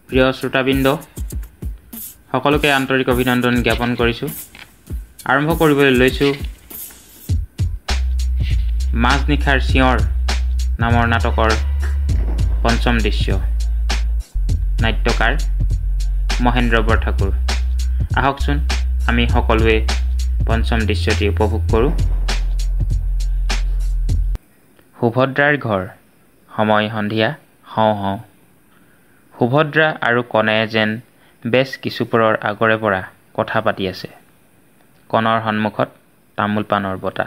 প্ৰিয় শ্ৰোতাবৃন্দ সকলোকে আন্তৰিক অভিনন্দন জ্ঞাপন কৰিছোঁ। আৰম্ভ কৰিবলৈ লৈছোঁ মাজনিশাৰ চিঞৰ নামৰ নাটকৰ পঞ্চম দৃশ্য। নাট্যকাৰ মহেন্দ্ৰ বৰঠাকুৰ। আহকচোন আমি সকলোৱে পঞ্চম দৃশ্যটি উপভোগ কৰোঁ। সুভদ্ৰাৰ ঘৰ। সময় সন্ধিয়া হওঁ হওঁ। সুভদ্ৰা আৰু কণে যেন বেছ কিছুপৰৰ আগৰে পৰা কথা পাতি আছে। কণৰ সন্মুখত তামোল পাণৰ বঁটা।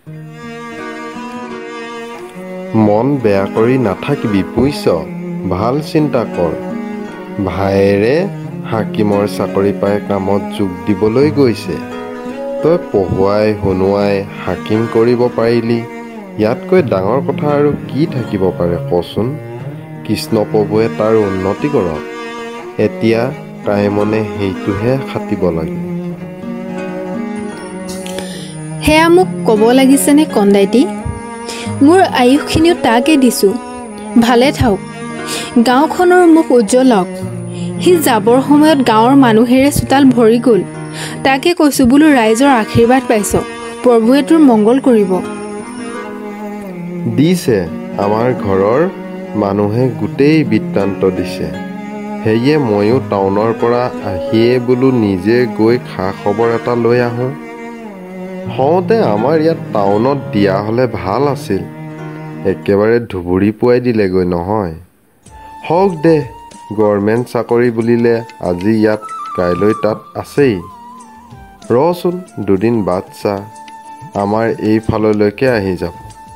মন বেয়া কৰি নাথাকিবি বুইছ, ভাল চিন্তা কৰ। ভায়েৰে হাকিমৰ চাকৰি পাই কামত যোগ দিবলৈ গৈছে। তই পঢ়ুৱাই শুনোৱাই হাকিম কৰিব পাৰিলি, ইয়াতকৈ ডাঙৰ কথা আৰু কি থাকিব পাৰে কচোন। কৃষ্ণপ্ৰভুৱে তাৰ উন্নতি কৰক। এতিয়া কাইমনে সেইটোহে খাটিব লাগে। সেয়া মোক ক'ব লাগিছেনে কন্দাইটি? মোৰ আয়ুসখিনিও তাকে দিছোঁ। ভালে থাওক, গাঁওখনৰ মুখ উজ্জ্বলাওক। সি যাবৰ সময়ত গাঁৱৰ মানুহেৰে চোতাল ভৰি গ'ল। তাকে কৈছোঁ বোলো ৰাইজৰ আশীৰ্বাদ পাইছ, প্ৰভুৱে তোৰ মংগল কৰিব। দিছে, আমাৰ ঘৰৰ মানুহে গোটেই বৃত্তান্ত দিছে। সেয়ে ময়ো টাউনৰ পৰা আহিয়ে বোলো নিজে গৈ খা খবৰ এটা লৈ আহোঁ। হওঁতে আমাৰ ইয়াত টাউনত দিয়া হ'লে ভাল আছিল। একেবাৰে ধুবুৰী পুৱাই দিলেগৈ নহয়। হওক দে, গভৰ্ণমেণ্ট চাকৰি বুলিলে আজি ইয়াত কাইলৈ তাত আছেই। ৰচোন দুদিন বাট চা, আমাৰ এইফাললৈকে আহি যাব।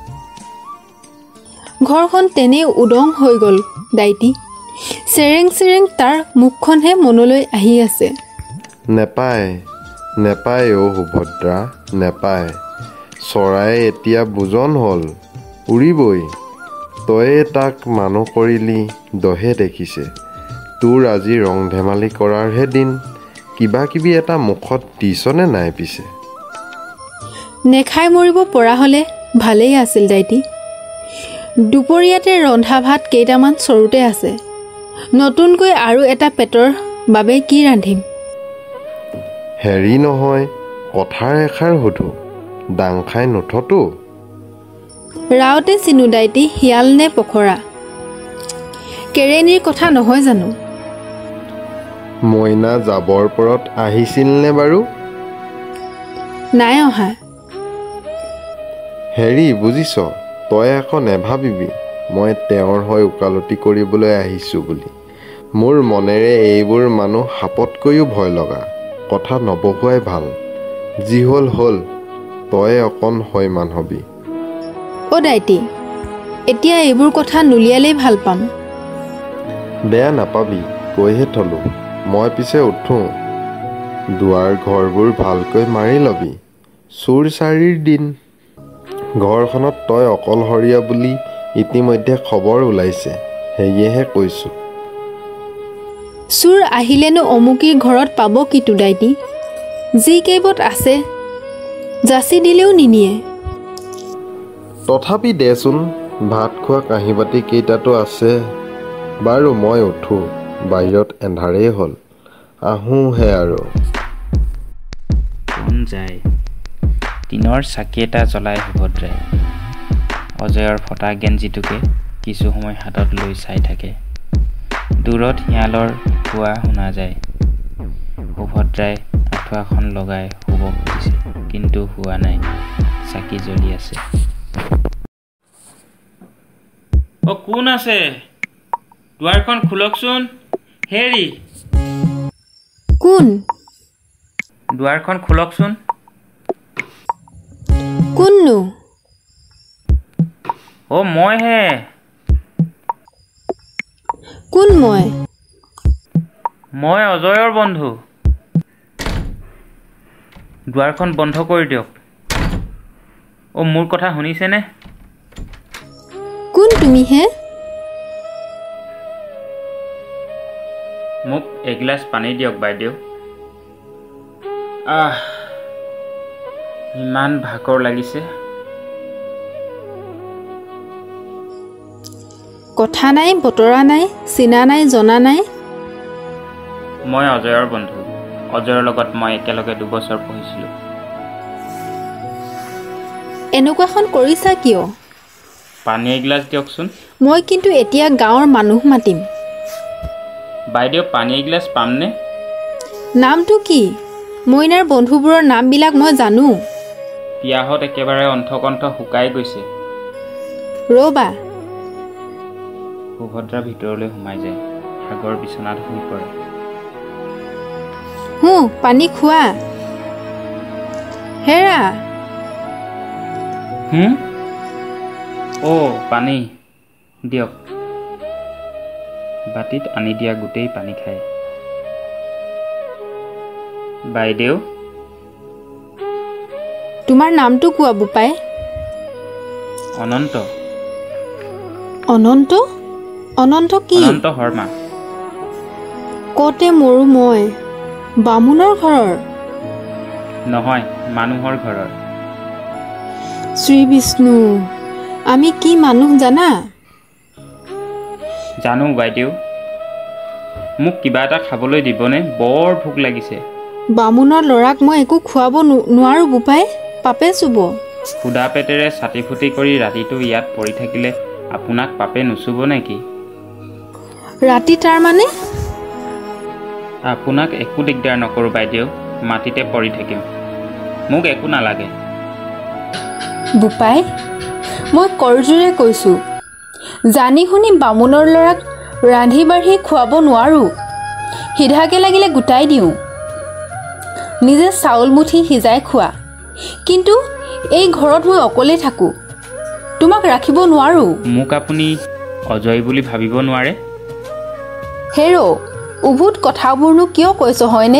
ঘৰখন তেনেই উদং হৈ গ'ল দাইটি। চেৰেং চেৰেং তাৰ মুখখনহে মনলৈ আহি আছে। নেপায় নেপায় অ' সুভদ্ৰা, নেপায়। চৰাই এতিয়া বুজন হ'ল, উৰিবই। তয়ে তাক মানুহ কৰিলি, দহে দেখিছে। তোৰ আজি ৰং ধেমালি কৰাৰহে দিন। কিবা কিবি এটা মুখত দিছনে নাই পিছে? নেখাই মৰিব পৰা হ'লে ভালেই আছিল দাইটি। দুপৰীয়াতে ৰন্ধা ভাত কেইটামান চৰুতে আছে। নতুনকৈ আৰু এটা পেটৰ বাবে কি ৰান্ধিম? হেৰি নহয়, কথাৰ এষাৰ সুধো, দাং খাই নুঠতো? ৰাওতে চিনো দাইটি, শিয়াল নে পখৰা। কেৰেণীৰ কথা নহয় জানো? মইনা যাবৰ পৰত আহিছিল নে বাৰু? নাই অহা। হেৰি বুজিছ, তই আকৌ নেভাবিবি মই তেওঁৰ হৈ ওকালতি কৰিবলৈ আহিছোঁ বুলি। মোৰ মনেৰে এইবোৰ মানুহ সাপতকৈও ভয় লগা। কথা নবহুৱাই ভাল। যি হ'ল হ'ল, তই অকণ হৈমান হবি। অ' দাইটি, এতিয়া এইবোৰ কথা নুলিয়ালেই ভাল পাম। বেয়া নাপাবি, কৈহে থলোঁ। মই পিছে উঠোঁ। দুৱাৰ ঘৰবোৰ ভালকৈ মাৰি ল'বি। চোৰ চাৰিৰ দিন। ঘৰখনত তই অকলশৰীয়া বুলি ইতিমধ্যে খবৰ ওলাইছে, সেয়েহে কৈছোঁ। চোৰ আহিলেনো অমুকীৰ ঘৰত পাব কিটো দাইটি? যি কেইবত আছে যাচি দিলেও নিনিয়ে। তথাপি দেচোন, ভাত খোৱা কাঁহী বাতি কেইটাতো আছে। বাৰু মই উঠোঁ, বাহিৰত এন্ধাৰেই হ'ল। আহোঁহে আৰু। কোন যায়? টিনৰ চাকি এটা জ্বলাই সুভদ্ৰাই অজয়ৰ ফটা গেঞ্জিটোকে কিছু সময় হাতত লৈ চাই থাকে। দূৰত শিয়ালৰ কোৱা শুনা যায়। সুভদ্ৰাই আঁঠুৱাখন লগাই শুব খুজিছে, কিন্তু হোৱা নাই। চাকি জ্বলি আছে। অ' কোন আছে? দুৱাৰখন খোলকচোন। হেৰি, কোন? দুৱাৰখন খোলকচোন। কোননো? অ' মইহে। কোন মই? মই অজয়ৰ বন্ধু। দুৱাৰখন বন্ধ কৰি দিয়ক। অ' মোৰ কথা শুনিছেনে? কোন তুমি হে? মোক এগিলাচ পানী দিয়ক বাইদেউ। ইমান ভাগৰ লাগিছে। কথা নাই, বতৰা নাই, চিনা নাই, জনা নাই। মই অজয়ৰ বন্ধু। অজয়ৰ লগত মই একেলগে 2 বছৰ পঢ়িছিলোঁ। এনেকুৱাখন কৰিছা কিয়? পানী এগিলাচ দিয়কচোন। মই কিন্তু এতিয়া গাঁৱৰ মানুহ মাতিম। বাইদেউ পানী এগিলাচ পামনে? নামটো কি? মইনাৰ বন্ধুবোৰৰ নামবিলাক মই জানো। পিয়াহত একেবাৰে অণ্ঠকণ্ঠ শুকাই গৈছে। ৰ'বা। সুভদ্ৰা ভিতৰলৈ সোমাই যায়। সাগৰ বিচনাত শুই পৰে। পানী খোৱা। হেৰা। পানী দিয়ক। বাটিত আনি দিয়া গোটেই পানী খায়। বাইদেউ। তোমাৰ নামটো কোৱা বোপাই। অনন্ত। অনন্ত? অনন্ত কি? অনন্ত শৰ্মা। কতে মৰো মই। বামুণৰ ঘৰৰ? নহয়, মানুহৰ ঘৰৰ। শ্ৰী বিষ্ণু, আমি কি মানুহ জানা? জানো বাইদেউ। মোক কিবা এটা খাবলৈ দিবনে? বৰ ভোক লাগিছে। বামুণৰ ল'ৰাক মই একো খুৱাব নোৱাৰো বোপাই, পাপে চুব। সুদা পেটেৰে ছাতি ফুটি কৰি ৰাতিটো ইয়াত পৰি থাকিলে আপোনাক পাপে নুচুব নেকি? ৰাতি তাৰমানে? আপোনাক একো দিগদাৰ নকৰোঁ বাইদেউ, মাটিতে পৰি থাকিম। মোক একো নালাগে। বোপাই, মই কৰজোৰে কৈছোঁ, জানি শুনি বামুণৰ ল'ৰাক ৰান্ধি বাঢ়ি খুৱাব নোৱাৰোঁ। সিধাকে লাগিলে গোটাই দিওঁ, নিজে চাউল মুঠি সিজাই খোৱা। কিন্তু এই ঘৰত মই অকলে থাকোঁ, তোমাক ৰাখিব নোৱাৰোঁ। মোক আপুনি অজয় বুলি ভাবিব নোৱাৰে? হেৰ', উভুত কথাবোৰনো কিয় কৈছ হয়নে?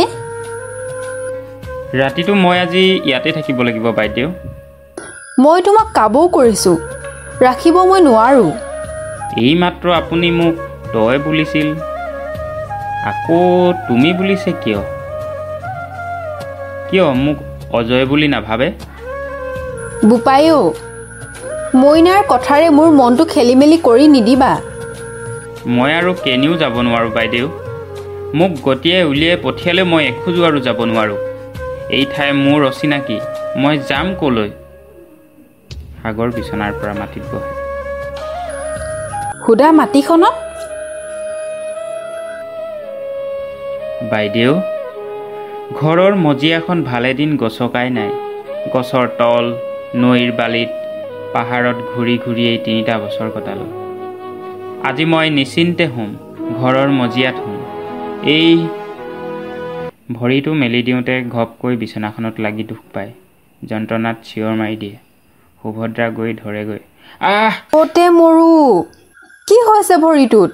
ৰাতিটো মই আজি ইয়াতে থাকিব লাগিব বাইদেউ। মই তোমাক কাবৌ কৰিছোঁ, ৰাখিব মই নোৱাৰোঁ। এইমাত্ৰ আপুনি মোক তই বুলিছিল, আকৌ তুমি বুলিছে কিয়? কিয় মোক অজয় বুলি নাভাবে? বোপাইও, মইনাৰ কথাৰে মোৰ মনটো খেলি মেলি কৰি নিদিবা। মই আৰু কেনিও যাব নোৱাৰোঁ বাইদেউ। মোক গতিয়াই উলিয়াই পঠিয়ালে মই এখোজো আৰু যাব নোৱাৰোঁ। এই ঠাই মোৰ অচিনাকি, মই যাম ক'লৈ? সাগৰ বিচনাৰ পৰা মাটিত বহে। সুদা মাটিখনত? বাইদেউ, ঘৰৰ মজিয়াখন ভালেদিন গছকাই নাই। গছৰ তল, নৈৰ বালিত, পাহাৰত ঘূৰি ঘূৰিয়েই 3টা বছৰ কটালোঁ। আজি মই নিশ্চিন্তে শুম, ঘৰৰ মজিয়াত শুম। এই ভৰিটো মেলি দিওঁতে ঘপকৈ বিচনাখনত লাগি দুখ পায়। যন্ত্ৰণাত চিঞৰ মাৰি দিয়ে। সুভদ্ৰা গৈ ধৰেগৈ। কতে মৰো? কি হৈছে ভৰিটোত?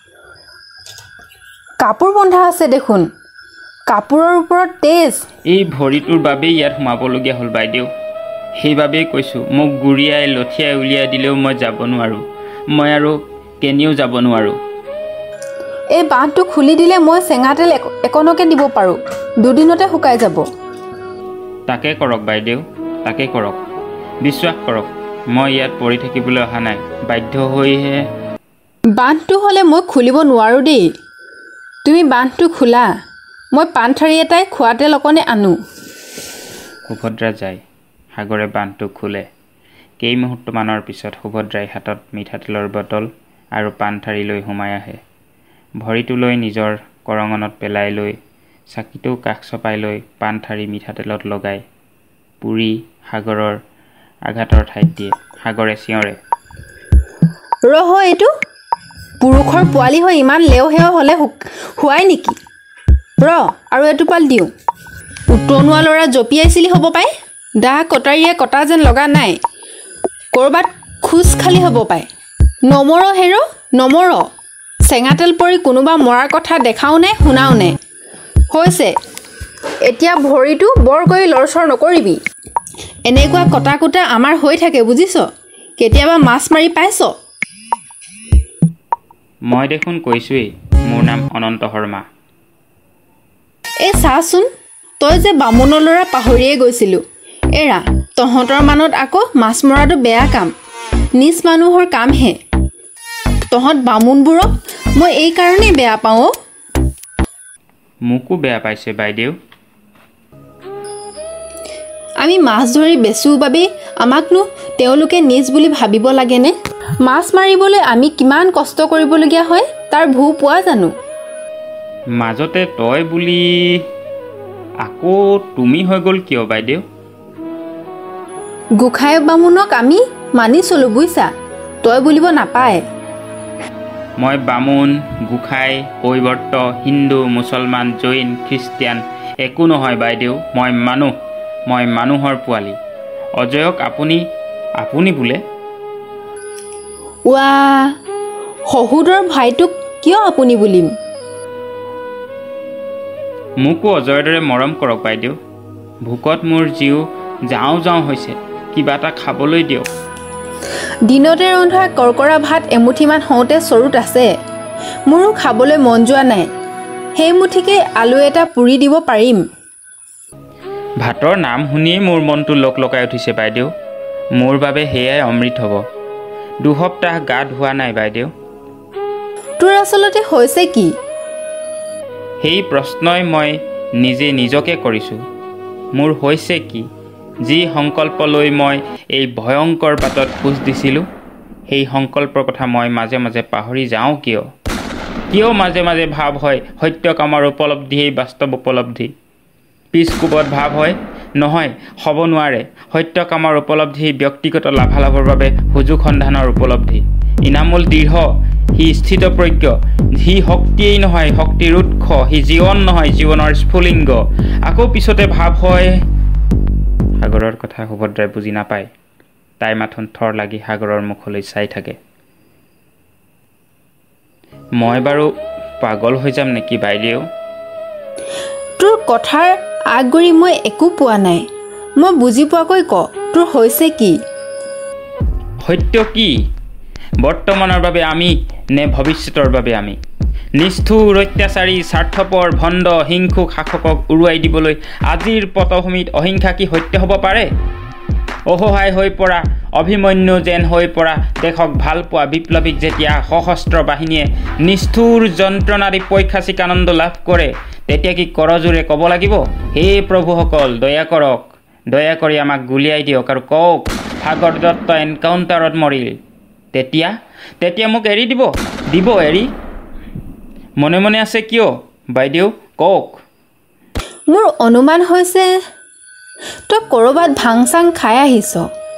কাপোৰ বন্ধা আছে দেখোন, কাপোৰৰ ওপৰত তেজ। এই ভৰিটোৰ বাবেই ইয়াত সোমাবলগীয়া হ'ল বাইদেউ। সেইবাবেই কৈছোঁ, মোক গুৰিয়াই লঠিয়াই উলিয়াই দিলেও মই যাব নোৱাৰোঁ। মই আৰু কেনিও যাব নোৱাৰোঁ। এই বাঁহটো খুলি দিলে মই চেঙা তেল একণকে দিব পাৰোঁ, 2 দিনতে শুকাই যাব। তাকে কৰক বাইদেউ, তাকে কৰক। বিশ্বাস কৰক, মই ইয়াত পৰি থাকিবলৈ অহা নাই, বাধ্য হৈহে। বাঁহটো হ'লে মই খুলিব নোৱাৰোঁ দেই। তুমি বাঁহটো খোলা, মই পাণঠাৰি এটাই খোৱা তেল অকণে আনো। সুভদ্ৰা যায়। সাগৰে বাঁহটো খোলে। কেইমুহূৰ্তমানৰ পিছত সুভদ্ৰাই হাতত মিঠাতেলৰ বটল আৰু পাণঠাৰি লৈ সোমাই আহে। ভৰিটো লৈ নিজৰ কৰঙণত পেলাই লৈ, চাকিটো কাষ চপাই লৈ পাণঠাৰি মিঠাতেলত লগাই পুৰি সাগৰৰ আঘাতৰ ঠাইত দিয়ে। সাগৰে চিঞৰে, ৰহ, এইটো পুৰুষৰ পোৱালি হৈ ইমান লেও-সেও হ'লে হোৱাই নেকি? আৰু এটোপাল দিওঁ। উতনুৱা ল'ৰা জঁপিয়াইছিলি হ'ব পাই, দাহ কটাৰীয়ে কটা যেন লগা নাই। ক'ৰবাত খোজ খালি হ'ব পাই। নমৰ হেৰ, নমৰ। চেঙাতেল পৰি কোনোবা মৰাৰ কথা দেখাও নে শুনাও নে? হৈছে, এতিয়া ভৰিটো বৰ কৰি লৰচৰ নকৰিবি। এনেকুৱা কটা কুটা আমাৰ হৈ থাকে বুজিছ। কেতিয়াবা মাছ মাৰি পাইছ? মই দেখোন কৈছোৱেই, মোৰ নাম অনন্ত শৰ্মা। এই চাচোন, তই যে বামুণৰ ল'ৰা পাহৰিয়ে গৈছিলোঁ। এৰা, তহঁতৰ মানত আকৌ মাছ মৰাটো বেয়া কাম, নিজ মানুহৰ কামহে। তহঁত বামুণবোৰক মই এই কাৰণেই বেয়া পাওঁ। মোকো বেয়া পাইছে বাইদেউ। আমি মাছ ধৰি বেচোঁ বাবে আমাকনো তেওঁলোকে নিজ বুলি ভাবিব লাগেনে? মাছ মাৰিবলৈ আমি কিমান কষ্ট কৰিবলগীয়া হয় তাৰ ভূ পোৱা জানো? মাজতে তই বুলি আকৌ তুমি হৈ গ'ল কিয় বাইদেউ? গোসাঁই বামুণক আমি মানি চলোঁ বুইছা, তই বুলিব নাপায়। মই বামুণ, গোসাঁই, কৈৱৰ্ত, হিন্দু, মুছলমান, জৈন, খ্ৰীষ্টিয়ান একো নহয় বাইদেউ। মই মানুহৰ পোৱালি। অজয়ক আপুনি বোলে? ৱা, শহুৰৰ ভাইটোক কিয় আপুনি বুলিম? মোকো অজয়ৰ দৰে মৰম কৰক বাইদেউ। ভোকত মোৰ জীও যাওঁ হৈছে, কিবা এটা খাবলৈ দিয়ক। দিনতে ৰন্ধা কৰকৰা ভাত এমুঠিমান হওঁতে চৰুত আছে, মোৰো খাবলৈ মন যোৱা নাই। সেই মুঠিকে আলু এটা পুৰি দিব পাৰিম। ভাতৰ নাম শুনিয়েই মোৰ মনটো লগাই উঠিছে বাইদেউ। মোৰ বাবে সেয়াই অমৃত হ'ব। 2 সপ্তাহ গা ধোৱা নাই বাইদেউ। তোৰ আচলতে হৈছে কি? সেই প্ৰশ্নই মই নিজকে কৰিছোঁ। মোৰ হৈছে কি? যি সংকল্প লৈ মই এই ভয়ংকৰ বাটত খোজ দিছিলোঁ, সেই সংকল্পৰ কথা মই মাজে মাজে পাহৰি যাওঁ কিয়? মাজে মাজে ভাৱ হয় সত্য কামৰ উপলব্ধিয়েই বাস্তৱ উপলব্ধি। পিছকোবত ভাৱ হয় নহয়, হ'ব নোৱাৰে। সত্য কামৰ উপলব্ধি ব্যক্তিগত লাভালাভৰ বাবে সুযোগ সন্ধানৰ উপলব্ধি। ইনামুল দৃঢ়, সি স্থিতপ্ৰজ্ঞ, সি শক্তিয়েই নহয় শক্তিৰ উৎস, সি জীৱন নহয় জীৱনৰ স্ফুলিংগ। আকৌ পিছতে ভাৱ হয়। সাগৰৰ কথা সুভদ্ৰাই বুজি নাপায়। তাই মাথোন থৰ লাগি সাগৰৰ মুখলৈ চাই থাকে। মই বাৰু পাগল হৈ যাম নেকি বাইদেউ? তোৰ কথাৰ আগগুৰি মই একো পোৱা নাই। মই বুজি পোৱাকৈ ক, তোৰ হৈছে কি? সত্য কি? বৰ্তমানৰ বাবে আমি নে ভৱিষ্যতৰ বাবে আমি? নিষ্ঠুৰ, অত্যাচাৰী, স্বাৰ্থপৰ, ভণ্ড, হিংসুক শাসকক উৰুৱাই দিবলৈ আজিৰ পটভূমিত অহিংসা কি সত্য হ'ব পাৰে? অসহায় হৈ পৰা, অভিমন্যু যেন হৈ পৰা দেশক ভাল পোৱা বিপ্লৱীক যেতিয়া সশস্ত্ৰ বাহিনীয়ে নিষ্ঠুৰ যন্ত্ৰণাদি পৈশাচিক আনন্দ লাভ কৰে, তেতিয়া কি কৰজোৰে ক'ব লাগিব, হে প্ৰভুসকল দয়া কৰক, দয়া কৰি আমাক গুলিয়াই দিয়ক আৰু কওক সাগৰ দত্ত এনকাউণ্টাৰত মৰিল। তেতিয়া মোক এৰি দিব এৰি? মনে মনে আছে কিয় বাইদেউ, কওক। মোৰ অনুমান হৈছে তই ক'ৰবাত ভাং চাং খাই আহিছ,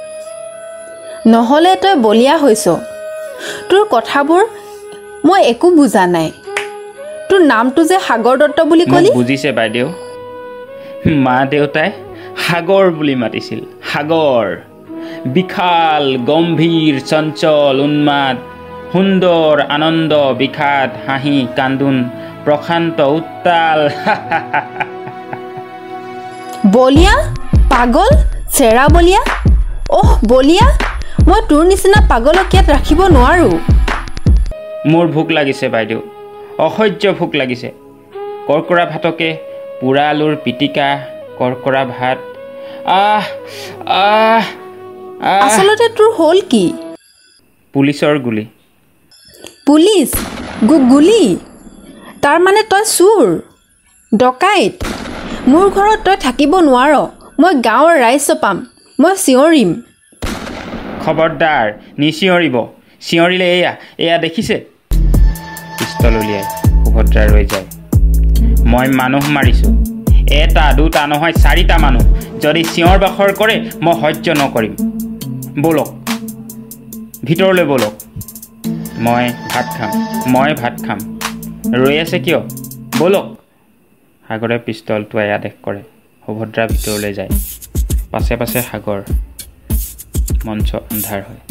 নহ'লে তই বলিয়া হৈছ। তোৰ কথাবোৰ মই একো বুজা নাই। তোৰ নামটো যে সাগৰ দত্ত বুলি ক'লি? বুজিছে বাইদেউ, মা দেউতাই সাগৰ বুলি মাতিছিল। সাগৰ বিশাল, গম্ভীৰ, চঞ্চল, উন্মাদ, সুন্দৰ, আনন্দ, বিষাদ, হাঁহি, কান্দোন, প্ৰশান্ত, উত্তাল। বলিয়া, পাগল, চেৰা বলিয়া। বলিয়া, মই তোৰ নিচিনা পাগলক ইয়াত ৰাখিব নোৱাৰোঁ। মোৰ ভোক লাগিছে বাইদেউ, অসহ্য ভোক লাগিছে। কৰকৰা ভাতকে পোৰা আলুৰ পিটিকা, কৰকৰা ভাত। আচলতে তোৰ হ'ল কি? পুলিচৰ গুলী। পুলিচ? গুলী? তাৰমানে তই চোৰ, ডকাইত। মোৰ ঘৰত তই থাকিব নোৱাৰ। মই গাঁৱৰ ৰাইজ চপাম, মই চিঞৰিম। খবৰদাৰ নিচিঞৰিব। চিঞৰিলে এয়া দেখিছে? পিষ্টল উলিয়াই সুভদ্ৰা ৰৈ যায়। মই মানুহ মাৰিছোঁ, 1, 2 নহয় 4টা মানুহ। যদি চিঞৰ বাখৰ কৰে মই সহ্য নকৰিম। ব'লক ভিতৰলৈ ব'লক, মই ভাত খাম। ৰৈ আছে কিয়? ব'লক। সাগৰে পিষ্টলটো আদেশ কৰে। সুভদ্ৰা ভিতৰলৈ যায়। পাছে পাছে সাগৰ। মঞ্চ আন্ধাৰ হয়।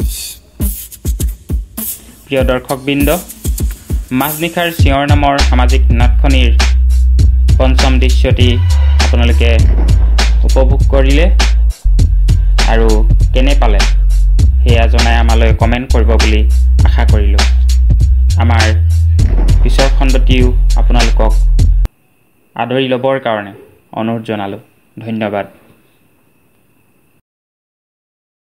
প্ৰিয় দৰ্শকবৃন্দ, মাজনিশাৰ চিঞৰ নামৰ সামাজিক নাটখনিৰ 5ম দৃশ্যটি আপোনালোকে উপভোগ কৰিলে আৰু কেনে পালে সেয়া জনাই আমালৈ কমেণ্ট কৰিব বুলি আশা কৰিলোঁ। আমাৰ পিছৰ খণ্ডটিও আপোনালোকক আদৰি ল'বৰ কাৰণে অনুৰোধ জনালোঁ। ধন্যবাদ।